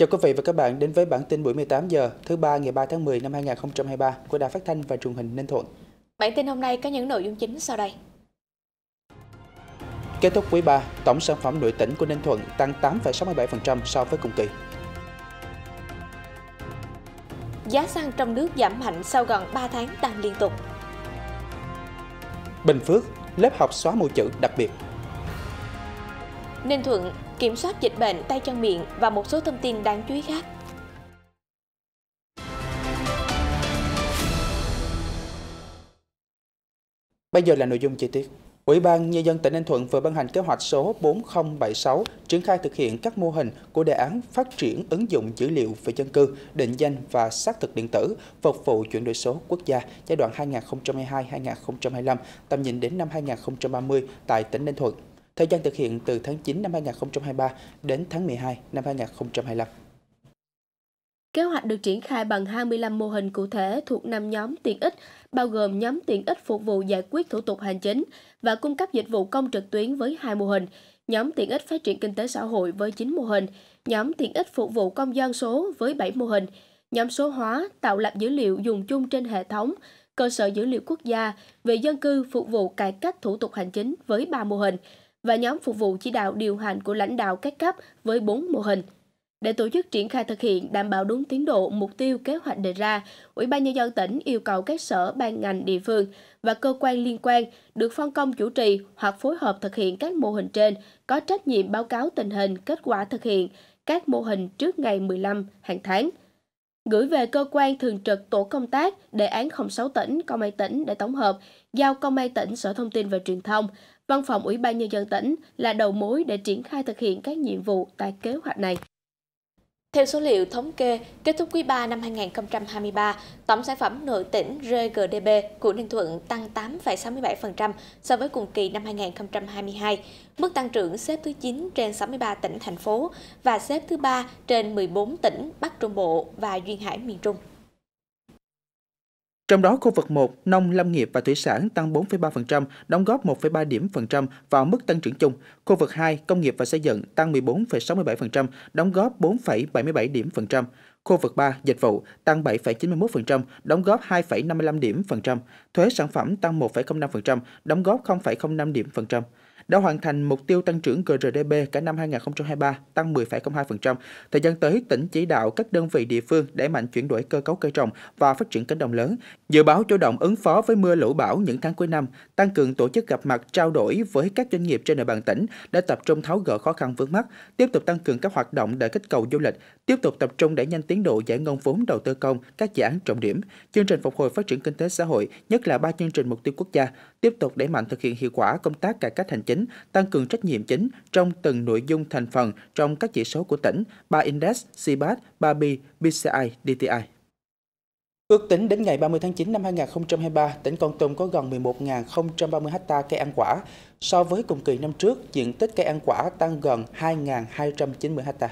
Chào quý vị và các bạn đến với bản tin buổi 18 giờ thứ ba ngày 3 tháng 10 năm 2023 của Đài Phát thanh và Truyền hình Ninh Thuận. Bản tin hôm nay có những nội dung chính sau đây. Kết thúc quý 3, tổng sản phẩm nội tỉnh của Ninh Thuận tăng 8,67% so với cùng kỳ. Giá xăng trong nước giảm mạnh sau gần 3 tháng tăng liên tục. Bình Phước, lớp học xóa mù chữ đặc biệt. Ninh Thuận, kiểm soát dịch bệnh tay chân miệng và một số thông tin đáng chú ý khác. Bây giờ là nội dung chi tiết. Ủy ban Nhân dân tỉnh Ninh Thuận vừa ban hành kế hoạch số 4076 triển khai thực hiện các mô hình của đề án phát triển ứng dụng dữ liệu về dân cư, định danh và xác thực điện tử phục vụ chuyển đổi số quốc gia giai đoạn 2022-2025, tầm nhìn đến năm 2030 tại tỉnh Ninh Thuận. Thời gian thực hiện từ tháng 9 năm 2023 đến tháng 12 năm 2025. Kế hoạch được triển khai bằng 25 mô hình cụ thể thuộc 5 nhóm tiện ích, bao gồm nhóm tiện ích phục vụ giải quyết thủ tục hành chính và cung cấp dịch vụ công trực tuyến với 2 mô hình, nhóm tiện ích phát triển kinh tế xã hội với 9 mô hình, nhóm tiện ích phục vụ công dân số với 7 mô hình, nhóm số hóa tạo lập dữ liệu dùng chung trên hệ thống, cơ sở dữ liệu quốc gia về dân cư phục vụ cải cách thủ tục hành chính với 3 mô hình, và nhóm phục vụ chỉ đạo điều hành của lãnh đạo các cấp với 4 mô hình. Để tổ chức triển khai thực hiện đảm bảo đúng tiến độ mục tiêu kế hoạch đề ra, Ủy ban Nhân dân tỉnh yêu cầu các sở ban ngành địa phương và cơ quan liên quan được phân công chủ trì hoặc phối hợp thực hiện các mô hình trên có trách nhiệm báo cáo tình hình kết quả thực hiện các mô hình trước ngày 15 hàng tháng. Gửi về cơ quan thường trực tổ công tác đề án 06 tỉnh, Công an tỉnh để tổng hợp, giao Công an tỉnh, Sở Thông tin và Truyền thông, Văn phòng Ủy ban Nhân dân tỉnh là đầu mối để triển khai thực hiện các nhiệm vụ tại kế hoạch này. Theo số liệu thống kê, kết thúc quý 3 năm 2023, tổng sản phẩm nội tỉnh RGDP của Ninh Thuận tăng 8,67% so với cùng kỳ năm 2022, mức tăng trưởng xếp thứ 9 trên 63 tỉnh, thành phố và xếp thứ 3 trên 14 tỉnh Bắc Trung Bộ và Duyên Hải miền Trung. Trong đó, khu vực 1, nông lâm nghiệp và thủy sản tăng 4,3%, đóng góp 1,3 điểm phần trăm vào mức tăng trưởng chung. Khu vực 2, công nghiệp và xây dựng tăng 14,67%, đóng góp 4,77 điểm phần trăm. Khu vực 3, dịch vụ tăng 7,91%, đóng góp 2,55 điểm phần trăm. Thuế sản phẩm tăng 1,05%, đóng góp 0,05 điểm phần trăm. Đã hoàn thành mục tiêu tăng trưởng GRDP cả năm 2023 tăng 10,02%. Thời gian tới, tỉnh chỉ đạo các đơn vị địa phương đẩy mạnh chuyển đổi cơ cấu cây trồng và phát triển cánh đồng lớn, dự báo chủ động ứng phó với mưa lũ bão những tháng cuối năm, tăng cường tổ chức gặp mặt trao đổi với các doanh nghiệp trên địa bàn tỉnh để tập trung tháo gỡ khó khăn vướng mắc, tiếp tục tăng cường các hoạt động để kích cầu du lịch, tiếp tục tập trung đẩy nhanh tiến độ giải ngân vốn đầu tư công, các dự án trọng điểm, chương trình phục hồi phát triển kinh tế xã hội, nhất là 3 chương trình mục tiêu quốc gia, tiếp tục đẩy mạnh thực hiện hiệu quả công tác cải cách hành chính, tăng cường trách nhiệm chính trong từng nội dung thành phần trong các chỉ số của tỉnh, 3 Index, CBAT, 3B, BCI, DTI. Ước tính đến ngày 30 tháng 9 năm 2023, tỉnh Kon Tum có gần 11.030 ha cây ăn quả. So với cùng kỳ năm trước, diện tích cây ăn quả tăng gần 2.290 ha.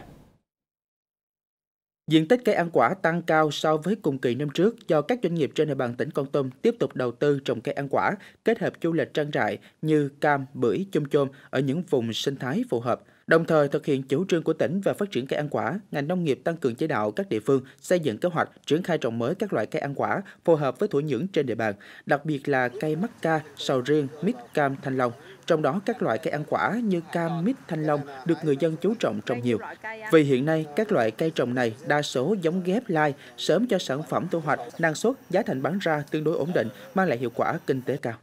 Diện tích cây ăn quả tăng cao so với cùng kỳ năm trước do các doanh nghiệp trên địa bàn tỉnh Kon Tum tiếp tục đầu tư trồng cây ăn quả, kết hợp du lịch trang trại như cam, bưởi, chôm chôm ở những vùng sinh thái phù hợp. Đồng thời thực hiện chủ trương của tỉnh về phát triển cây ăn quả, ngành nông nghiệp tăng cường chỉ đạo các địa phương xây dựng kế hoạch triển khai trồng mới các loại cây ăn quả phù hợp với thổ nhưỡng trên địa bàn, đặc biệt là cây mắc ca, sầu riêng, mít, cam, thanh long. Trong đó các loại cây ăn quả như cam, mít, thanh long được người dân chú trọng trồng nhiều. Vì hiện nay các loại cây trồng này đa số giống ghép lai, sớm cho sản phẩm thu hoạch, năng suất, giá thành bán ra tương đối ổn định, mang lại hiệu quả kinh tế cao.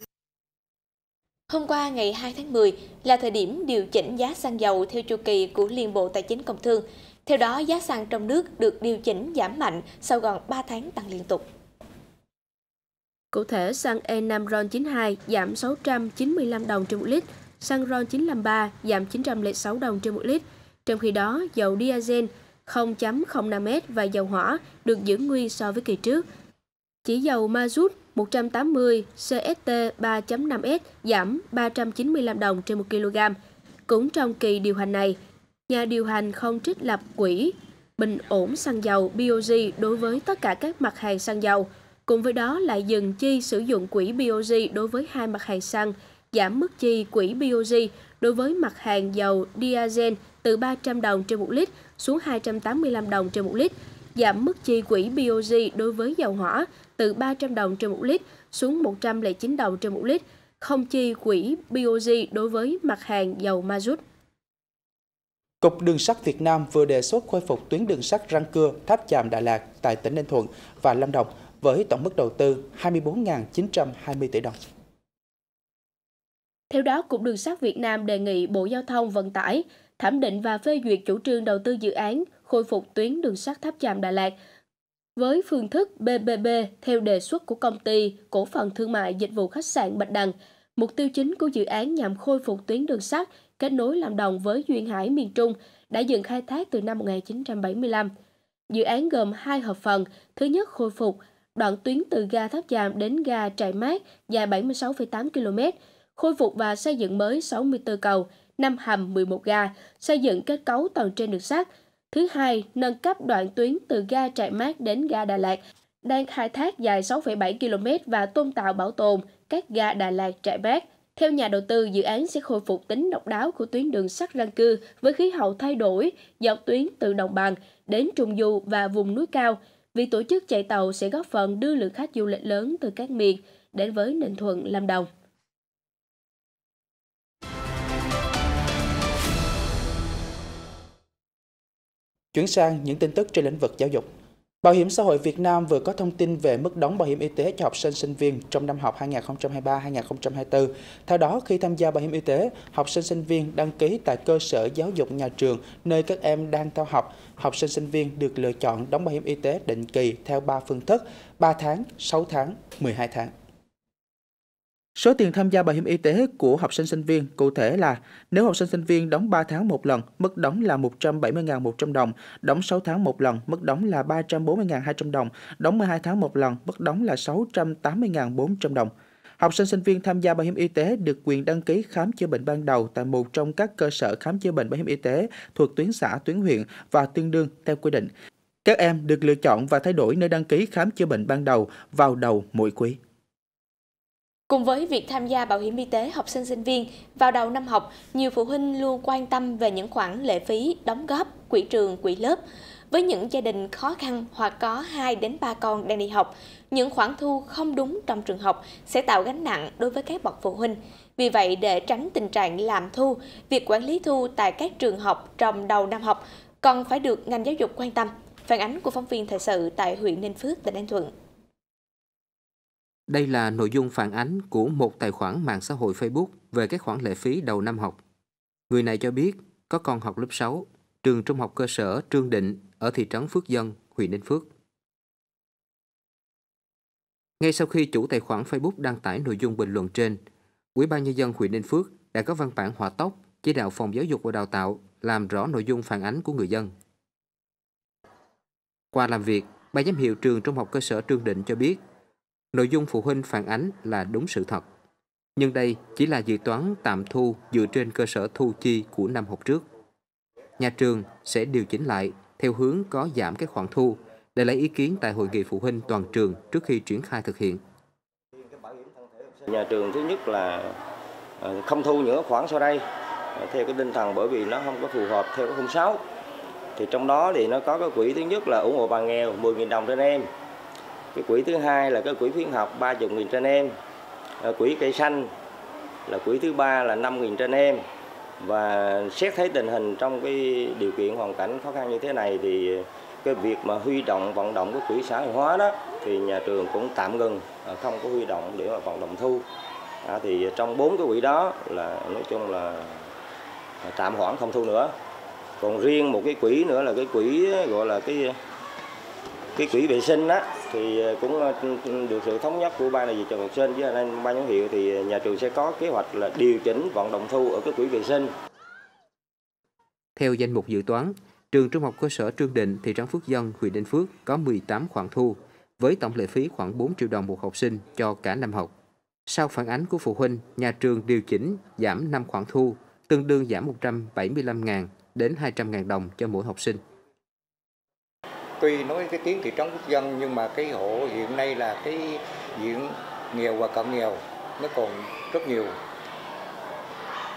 Hôm qua ngày 2 tháng 10 là thời điểm điều chỉnh giá xăng dầu theo chu kỳ của Liên Bộ Tài chính Công Thương. Theo đó, giá xăng trong nước được điều chỉnh giảm mạnh sau gần 3 tháng tăng liên tục. Cụ thể, xăng E5 RON92 giảm 695 đồng trên 1 lít, xăng RON953 giảm 906 đồng trên 1 lít. Trong khi đó, dầu diesel 0.05S và dầu hỏa được giữ nguyên so với kỳ trước. Chỉ dầu ma-rút 180 CST 3.5S giảm 395 đồng trên 1 kg. Cũng trong kỳ điều hành này, nhà điều hành không trích lập quỹ bình ổn xăng dầu BOG đối với tất cả các mặt hàng xăng dầu. Cùng với đó lại dừng chi sử dụng quỹ BOG đối với 2 mặt hàng xăng, giảm mức chi quỹ BOG đối với mặt hàng dầu diesel từ 300 đồng trên 1 lít xuống 285 đồng trên 1 lít, giảm mức chi quỹ BOG đối với dầu hỏa từ 300 đồng trên 1 lít xuống 109 đồng trên 1 lít, không chi quỹ BOG đối với mặt hàng dầu ma rút. Cục Đường sắt Việt Nam vừa đề xuất khôi phục tuyến đường sắt Răng Cưa, Tháp Chàm, Đà Lạt tại tỉnh Ninh Thuận và Lâm Đồng với tổng mức đầu tư 24.920 tỷ đồng. Theo đó, Cục Đường sắt Việt Nam đề nghị Bộ Giao thông Vận tải thẩm định và phê duyệt chủ trương đầu tư dự án khôi phục tuyến đường sắt Tháp Chàm, Đà Lạt với phương thức PPP theo đề xuất của Công ty Cổ phần Thương mại Dịch vụ Khách sạn Bạch Đằng. Mục tiêu chính của dự án nhằm khôi phục tuyến đường sắt kết nối Lâm Đồng với duyên hải miền Trung đã dừng khai thác từ năm 1975. Dự án gồm 2 hợp phần. Thứ nhất, khôi phục đoạn tuyến từ ga Tháp Chàm đến ga Trại Mát dài 76,8 km, khôi phục và xây dựng mới 64 cầu, 5 hầm, 11 ga, xây dựng kết cấu tầng trên đường sắt. Thứ hai, nâng cấp đoạn tuyến từ ga Trại Mát đến ga Đà Lạt, đang khai thác dài 6,7 km và tôn tạo bảo tồn các ga Đà Lạt, Trại Mát. Theo nhà đầu tư, dự án sẽ khôi phục tính độc đáo của tuyến đường sắt Răng Cưa với khí hậu thay đổi, dọc tuyến từ đồng bằng đến trung du và vùng núi cao. Việc tổ chức chạy tàu sẽ góp phần đưa lượng khách du lịch lớn từ các miền đến với Ninh Thuận, Lâm Đồng. Chuyển sang những tin tức trên lĩnh vực giáo dục. Bảo hiểm xã hội Việt Nam vừa có thông tin về mức đóng bảo hiểm y tế cho học sinh sinh viên trong năm học 2023-2024. Theo đó, khi tham gia bảo hiểm y tế, học sinh sinh viên đăng ký tại cơ sở giáo dục nhà trường nơi các em đang theo học, học sinh sinh viên được lựa chọn đóng bảo hiểm y tế định kỳ theo 3 phương thức: 3 tháng, 6 tháng, 12 tháng. Số tiền tham gia bảo hiểm y tế của học sinh sinh viên cụ thể là nếu học sinh sinh viên đóng 3 tháng một lần, mức đóng là 170.100 đồng, đóng 6 tháng một lần, mức đóng là 340.200 đồng, đóng 12 tháng một lần, mức đóng là 680.400 đồng. Học sinh sinh viên tham gia bảo hiểm y tế được quyền đăng ký khám chữa bệnh ban đầu tại một trong các cơ sở khám chữa bệnh bảo hiểm y tế thuộc tuyến xã, tuyến huyện và tương đương theo quy định. Các em được lựa chọn và thay đổi nơi đăng ký khám chữa bệnh ban đầu vào đầu mỗi quý. Cùng với việc tham gia bảo hiểm y tế học sinh sinh viên vào đầu năm học, nhiều phụ huynh luôn quan tâm về những khoản lệ phí, đóng góp, quỹ trường, quỹ lớp. Với những gia đình khó khăn hoặc có 2 đến 3 con đang đi học, những khoản thu không đúng trong trường học sẽ tạo gánh nặng đối với các bậc phụ huynh. Vì vậy, để tránh tình trạng làm thu, việc quản lý thu tại các trường học trong đầu năm học còn phải được ngành giáo dục quan tâm. Phản ánh của phóng viên thời sự tại huyện Ninh Phước, tỉnh Ninh Thuận. Đây là nội dung phản ánh của một tài khoản mạng xã hội Facebook về các khoản lệ phí đầu năm học. Người này cho biết có con học lớp 6, trường trung học cơ sở Trương Định ở thị trấn Phước Dân, huyện Ninh Phước. Ngay sau khi chủ tài khoản Facebook đăng tải nội dung bình luận trên, Ủy ban Nhân dân huyện Ninh Phước đã có văn bản hỏa tốc chỉ đạo Phòng Giáo dục và Đào tạo làm rõ nội dung phản ánh của người dân. Qua làm việc, Ban giám hiệu trường trung học cơ sở Trương Định cho biết nội dung phụ huynh phản ánh là đúng sự thật. Nhưng đây chỉ là dự toán tạm thu dựa trên cơ sở thu chi của năm học trước. Nhà trường sẽ điều chỉnh lại theo hướng có giảm các khoản thu để lấy ý kiến tại hội nghị phụ huynh toàn trường trước khi triển khai thực hiện. Nhà trường thứ nhất là không thu những khoản sau đây theo cái tinh thần, bởi vì nó không có phù hợp theo cái 06. Thì trong đó thì nó có cái quỹ thứ nhất là ủng hộ bà nghèo 10.000 đồng trên em. Cái quỹ thứ hai là cái quỹ khuyến học 30.000 trên em. Quỹ cây xanh là quỹ thứ ba là 5.000 trên em. Và xét thấy tình hình trong cái điều kiện hoàn cảnh khó khăn như thế này thì cái việc mà huy động vận động cái quỹ xã hội hóa đó thì nhà trường cũng tạm ngừng, không có huy động để mà vận động thu. Thì trong 4 cái quỹ đó là nói chung là tạm hoãn không thu nữa. Còn riêng một cái quỹ nữa là cái quỹ gọi là cái quỹ vệ sinh á, thì cũng được sự thống nhất của ban đại diện cho học sinh với ban giám hiệu thì nhà trường sẽ có kế hoạch là điều chỉnh vận động thu ở cái quỹ vệ sinh. Theo danh mục dự toán, trường trung học cơ sở Trương Định, thị trấn Phước Dân, huyện Ninh Phước có 18 khoản thu với tổng lệ phí khoảng 4 triệu đồng một học sinh cho cả năm học. Sau phản ánh của phụ huynh, nhà trường điều chỉnh giảm 5 khoản thu, tương đương giảm 175.000 đến 200.000 đồng cho mỗi học sinh. Tuy nói cái tiếng thị trấn Phước Dân nhưng mà cái hộ hiện nay là cái diện nghèo và cận nghèo nó còn rất nhiều.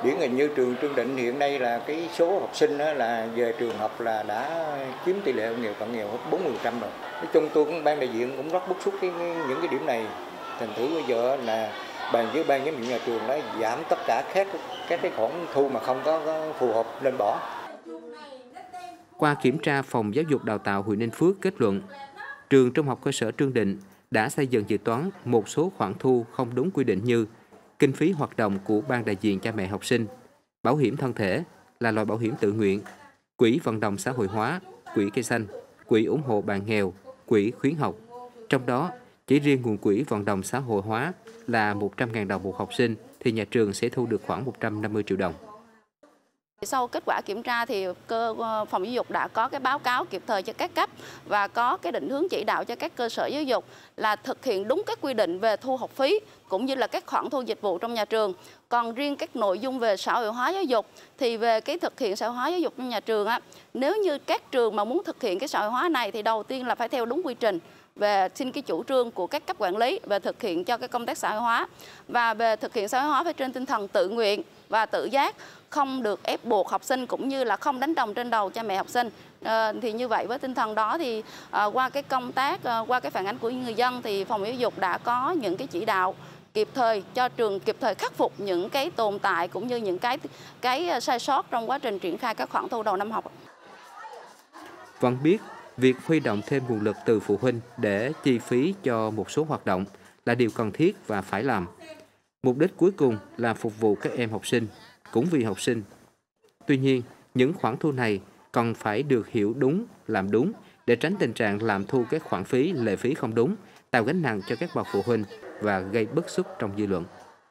Điển hình như trường Trương Định hiện nay là cái số học sinh là về trường học là đã chiếm tỷ lệ nghèo cận nghèo hết 40% rồi. Nói chung tôi cũng ban đại diện cũng rất bức xúc những cái điểm này. Thành thử bây giờ là bàn với ban giám hiệu nhà trường đã giảm tất cả các cái khoản thu mà không có phù hợp nên bỏ. Qua kiểm tra, Phòng Giáo dục Đào tạo huyện Ninh Phước kết luận trường Trung học cơ sở Trương Định đã xây dựng dự toán một số khoản thu không đúng quy định như kinh phí hoạt động của ban đại diện cha mẹ học sinh, bảo hiểm thân thể là loại bảo hiểm tự nguyện, quỹ vận động xã hội hóa, quỹ cây xanh, quỹ ủng hộ bạn nghèo, quỹ khuyến học. Trong đó, chỉ riêng nguồn quỹ vận động xã hội hóa là 100.000 đồng một học sinh thì nhà trường sẽ thu được khoảng 150 triệu đồng. Sau kết quả kiểm tra thì Phòng Giáo dục đã có cái báo cáo kịp thời cho các cấp và có cái định hướng chỉ đạo cho các cơ sở giáo dục là thực hiện đúng các quy định về thu học phí cũng như là các khoản thu dịch vụ trong nhà trường. Còn riêng các nội dung về xã hội hóa giáo dục thì về cái thực hiện xã hội hóa giáo dục trong nhà trường nếu như các trường mà muốn thực hiện cái xã hội hóa này thì đầu tiên là phải theo đúng quy trình về xin cái chủ trương của các cấp quản lý về thực hiện cho cái công tác xã hội hóa, và về thực hiện xã hội hóa phải trên tinh thần tự nguyện và tự giác, không được ép buộc học sinh cũng như là không đánh đồng trên đầu cha mẹ học sinh. Thì như vậy với tinh thần đó thì qua cái công tác, qua cái phản ánh của người dân thì Phòng Giáo dục đã có những cái chỉ đạo kịp thời cho trường kịp thời khắc phục những cái tồn tại cũng như những cái sai sót trong quá trình triển khai các khoản thu đầu năm học. Vẫn biết việc huy động thêm nguồn lực từ phụ huynh để chi phí cho một số hoạt động là điều cần thiết và phải làm. Mục đích cuối cùng là phục vụ các em học sinh, cũng vì học sinh. Tuy nhiên, những khoản thu này cần phải được hiểu đúng, làm đúng để tránh tình trạng làm thu các khoản phí, lệ phí không đúng, tạo gánh nặng cho các bậc phụ huynh và gây bức xúc trong dư luận.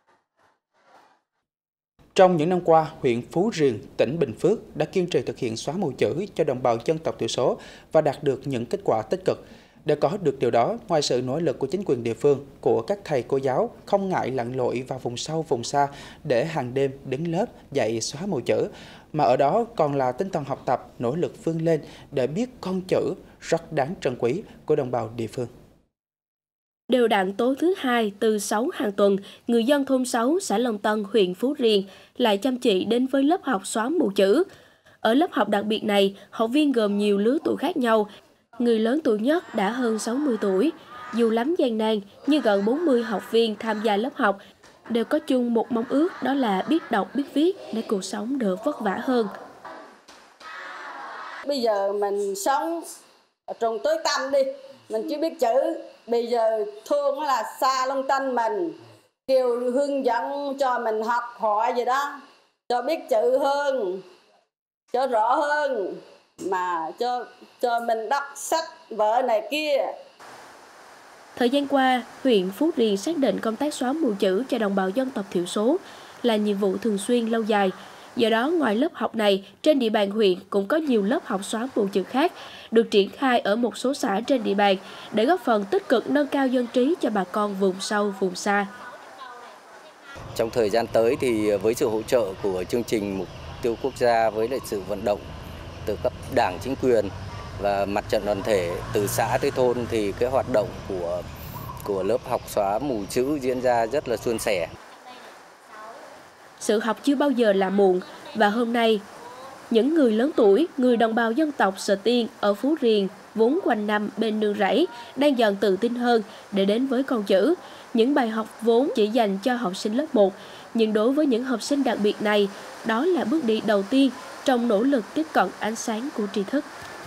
Trong những năm qua, huyện Phú Riềng, tỉnh Bình Phước đã kiên trì thực hiện xóa mù chữ cho đồng bào dân tộc thiểu số và đạt được những kết quả tích cực. Để có được điều đó, ngoài sự nỗ lực của chính quyền địa phương, của các thầy cô giáo không ngại lặn lội vào vùng sâu, vùng xa để hàng đêm đứng lớp dạy xóa mù chữ, mà ở đó còn là tinh thần học tập, nỗ lực vươn lên để biết con chữ rất đáng trân quý của đồng bào địa phương. Đều đặn tối thứ Hai từ 6 hàng tuần, người dân thôn 6, xã Long Tân, huyện Phú Riềng lại chăm chỉ đến với lớp học xóa mù chữ. Ở lớp học đặc biệt này, học viên gồm nhiều lứa tuổi khác nhau. Người lớn tuổi nhất đã hơn 60 tuổi. Dù lắm gian nan, nhưng gần 40 học viên tham gia lớp học đều có chung một mong ước, đó là biết đọc, biết viết để cuộc sống đỡ vất vả hơn. Bây giờ mình sống ở trong tối tăm đi, mình chỉ biết chữ. Bây giờ thương là xa Long Tân mình, kêu hướng dẫn cho mình học hỏi gì đó, cho biết chữ hơn, cho rõ hơn, mà cho mình đọc sách vở này kia. Thời gian qua, huyện Phú Riềng xác định công tác xóa mù chữ cho đồng bào dân tộc thiểu số là nhiệm vụ thường xuyên lâu dài. Do đó, ngoài lớp học này, trên địa bàn huyện cũng có nhiều lớp học xóa mù chữ khác được triển khai ở một số xã trên địa bàn để góp phần tích cực nâng cao dân trí cho bà con vùng sâu, vùng xa. Trong thời gian tới thì với sự hỗ trợ của chương trình mục tiêu quốc gia với lại sự vận động từ cấp đảng, chính quyền và mặt trận đoàn thể từ xã tới thôn thì cái hoạt động của lớp học xóa mù chữ diễn ra rất là suôn sẻ. Sự học chưa bao giờ là muộn, và hôm nay, những người lớn tuổi, người đồng bào dân tộc Sờ Tiên ở Phú Riềng vốn quanh năm bên nương rẫy đang dần tự tin hơn để đến với con chữ. Những bài học vốn chỉ dành cho học sinh lớp 1, nhưng đối với những học sinh đặc biệt này, đó là bước đi đầu tiên trong nỗ lực tiếp cận ánh sáng của tri thức.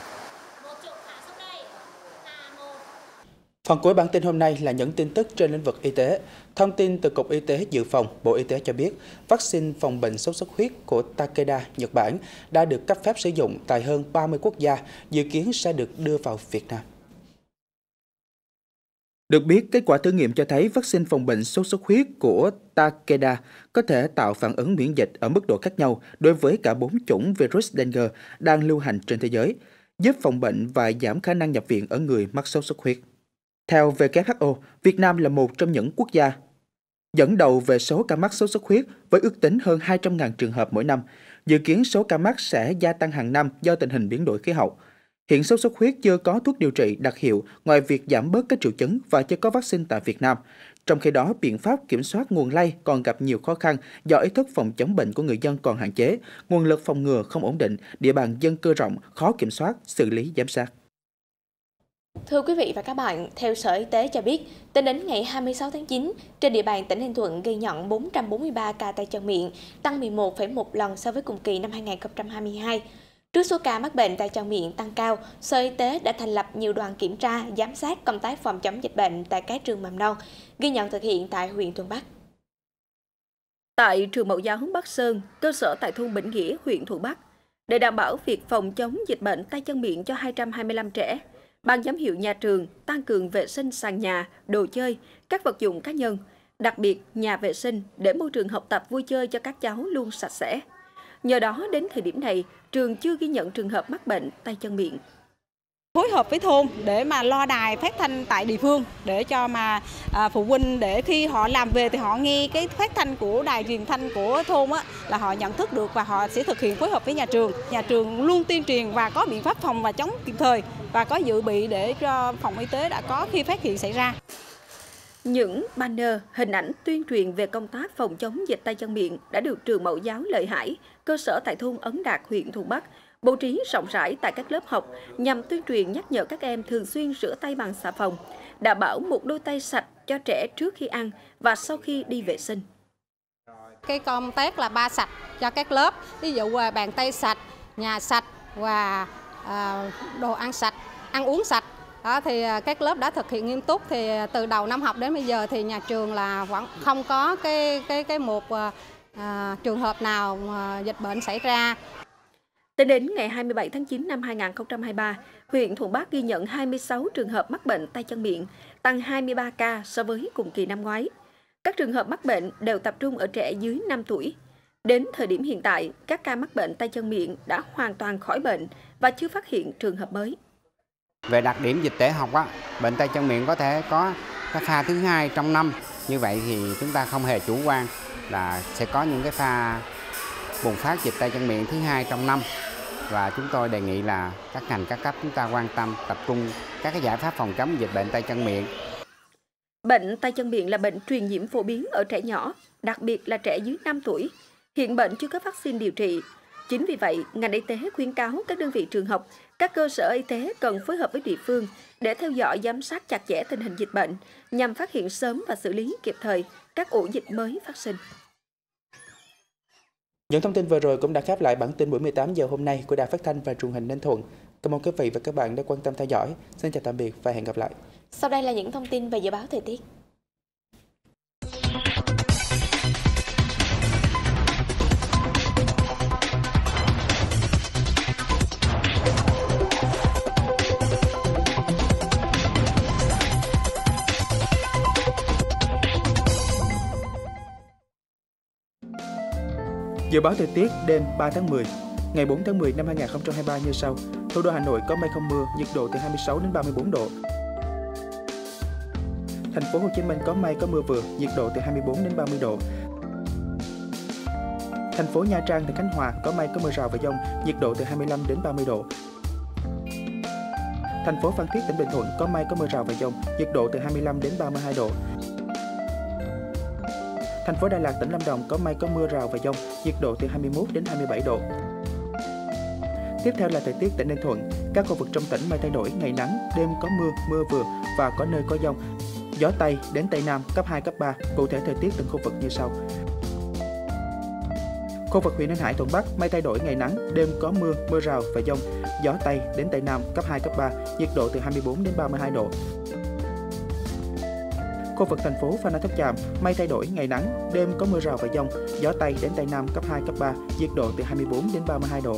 Phần cuối bản tin hôm nay là những tin tức trên lĩnh vực y tế. Thông tin từ Cục Y tế Dự phòng, Bộ Y tế cho biết, vaccine phòng bệnh sốt xuất huyết của Takeda, Nhật Bản đã được cấp phép sử dụng tại hơn 30 quốc gia, dự kiến sẽ được đưa vào Việt Nam. Được biết, kết quả thử nghiệm cho thấy vaccine phòng bệnh sốt xuất huyết của Takeda có thể tạo phản ứng miễn dịch ở mức độ khác nhau đối với cả 4 chủng virus dengue đang lưu hành trên thế giới, giúp phòng bệnh và giảm khả năng nhập viện ở người mắc sốt xuất huyết. Theo WHO, Việt Nam là một trong những quốc gia dẫn đầu về số ca mắc sốt xuất huyết với ước tính hơn 200.000 trường hợp mỗi năm. Dự kiến số ca mắc sẽ gia tăng hàng năm do tình hình biến đổi khí hậu. Hiện sốt xuất huyết chưa có thuốc điều trị đặc hiệu ngoài việc giảm bớt các triệu chứng và chưa có vaccine tại Việt Nam. Trong khi đó, biện pháp kiểm soát nguồn lây còn gặp nhiều khó khăn do ý thức phòng chống bệnh của người dân còn hạn chế, nguồn lực phòng ngừa không ổn định, địa bàn dân cư rộng, khó kiểm soát, xử lý giám sát. Thưa quý vị và các bạn, theo Sở Y tế cho biết, tính đến ngày 26 tháng 9, trên địa bàn tỉnh Ninh Thuận ghi nhận 443 ca tay chân miệng, tăng 11,1 lần so với cùng kỳ năm 2022. Trước số ca mắc bệnh tay chân miệng tăng cao, Sở Y tế đã thành lập nhiều đoàn kiểm tra, giám sát công tác phòng chống dịch bệnh tại các trường mầm non, ghi nhận thực hiện tại huyện Thuận Bắc. Tại trường mẫu giáo Bắc Sơn, cơ sở tại thôn Bình Nghĩa, huyện Thuận Bắc, để đảm bảo việc phòng chống dịch bệnh tay chân miệng cho 225 trẻ, Ban giám hiệu nhà trường tăng cường vệ sinh sàn nhà, đồ chơi, các vật dụng cá nhân, đặc biệt nhà vệ sinh để môi trường học tập vui chơi cho các cháu luôn sạch sẽ. Nhờ đó, đến thời điểm này, trường chưa ghi nhận trường hợp mắc bệnh tay chân miệng. Phối hợp với thôn để mà loa đài phát thanh tại địa phương để cho mà phụ huynh để khi họ làm về thì họ nghe cái phát thanh của đài truyền thanh của thôn á, là họ nhận thức được và họ sẽ thực hiện phối hợp với nhà trường. Nhà trường luôn tuyên truyền và có biện pháp phòng và chống kịp thời và có dự bị để cho phòng y tế đã có khi phát hiện xảy ra. Những banner, hình ảnh tuyên truyền về công tác phòng chống dịch tay chân miệng đã được trường mẫu giáo Lợi Hải, cơ sở tại thôn Ấn Đạt, huyện Thuận Bắc, bố trí rộng rãi tại các lớp học nhằm tuyên truyền nhắc nhở các em thường xuyên rửa tay bằng xà phòng, đảm bảo một đôi tay sạch cho trẻ trước khi ăn và sau khi đi vệ sinh. Cái công tác là 3 sạch cho các lớp, ví dụ bàn tay sạch, nhà sạch và đồ ăn sạch, ăn uống sạch. Đó thì các lớp đã thực hiện nghiêm túc, thì từ đầu năm học đến bây giờ thì nhà trường là vẫn không có một trường hợp nào dịch bệnh xảy ra. Tính đến ngày 27 tháng 9 năm 2023, huyện Thuận Bắc ghi nhận 26 trường hợp mắc bệnh tay chân miệng, tăng 23 ca so với cùng kỳ năm ngoái. Các trường hợp mắc bệnh đều tập trung ở trẻ dưới 5 tuổi. Đến thời điểm hiện tại, các ca mắc bệnh tay chân miệng đã hoàn toàn khỏi bệnh và chưa phát hiện trường hợp mới. Về đặc điểm dịch tễ học, bệnh tay chân miệng có thể có cái pha thứ hai trong năm. Như vậy thì chúng ta không hề chủ quan là sẽ có những cái pha bùng phát dịch tay chân miệng thứ hai trong năm. Và chúng tôi đề nghị là các ngành các cấp chúng ta quan tâm tập trung các cái giải pháp phòng chống dịch bệnh tay chân miệng. Bệnh tay chân miệng là bệnh truyền nhiễm phổ biến ở trẻ nhỏ, đặc biệt là trẻ dưới 5 tuổi. Hiện bệnh chưa có vaccine điều trị. Chính vì vậy, ngành y tế khuyến cáo các đơn vị trường học, các cơ sở y tế cần phối hợp với địa phương để theo dõi giám sát chặt chẽ tình hình dịch bệnh nhằm phát hiện sớm và xử lý kịp thời các ổ dịch mới phát sinh. Những thông tin vừa rồi cũng đã khép lại bản tin buổi 18 giờ hôm nay của Đài Phát thanh và Truyền hình Ninh Thuận. Cảm ơn quý vị và các bạn đã quan tâm theo dõi. Xin chào tạm biệt và hẹn gặp lại. Sau đây là những thông tin về dự báo thời tiết. Dự báo thời tiết đêm 3 tháng 10, ngày 4 tháng 10 năm 2023 như sau. Thủ đô Hà Nội có mây không mưa, nhiệt độ từ 26 đến 34 độ. Thành phố Hồ Chí Minh có mây có mưa vừa, nhiệt độ từ 24 đến 30 độ. Thành phố Nha Trang, tỉnh Khánh Hòa có mây có mưa rào và dông, nhiệt độ từ 25 đến 30 độ. Thành phố Phan Thiết, tỉnh Bình Thuận có mây có mưa rào và dông, nhiệt độ từ 25 đến 32 độ. Thành phố Đà Lạt, tỉnh Lâm Đồng có mây có mưa rào và dông, nhiệt độ từ 21 đến 27 độ. Tiếp theo là thời tiết tỉnh Ninh Thuận. Các khu vực trong tỉnh mây thay đổi, ngày nắng, đêm có mưa, mưa vừa và có nơi có dông. Gió Tây đến Tây Nam cấp 2, cấp 3. Cụ thể thời tiết từng khu vực như sau. Khu vực huyện Ninh Hải, Thuận Bắc mây thay đổi, ngày nắng, đêm có mưa, mưa rào và dông. Gió Tây đến Tây Nam cấp 2, cấp 3. Nhiệt độ từ 24 đến 32 độ. Khu vực thành phố Phan Rang Tháp Chàm mây thay đổi, ngày nắng, đêm có mưa rào và dông, gió Tây đến Tây Nam cấp 2, cấp 3, nhiệt độ từ 24 đến 32 độ.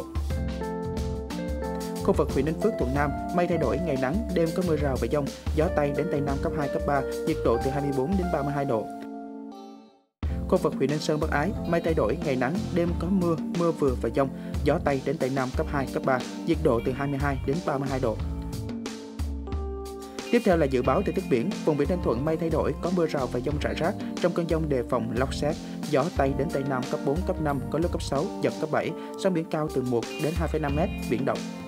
Khu vực huyện Ninh Phước, Thuận Nam mây thay đổi, ngày nắng, đêm có mưa rào và dông, gió Tây đến Tây Nam cấp 2, cấp 3, nhiệt độ từ 24 đến 32 độ. Khu vực huyện Ninh Sơn, Bắc Ái mây thay đổi, ngày nắng, đêm có mưa, mưa vừa và dông, gió Tây đến Tây Nam cấp 2, cấp 3, nhiệt độ từ 22 đến 32 độ. Tiếp theo là dự báo thời tiết biển. Vùng biển Ninh Thuận mây thay đổi, có mưa rào và dông rải rác. Trong cơn dông đề phòng lốc sét. Gió Tây đến Tây Nam cấp 4, cấp 5, có lúc cấp 6, giật cấp 7. Sóng biển cao từ 1 đến 2,5 m, biển động.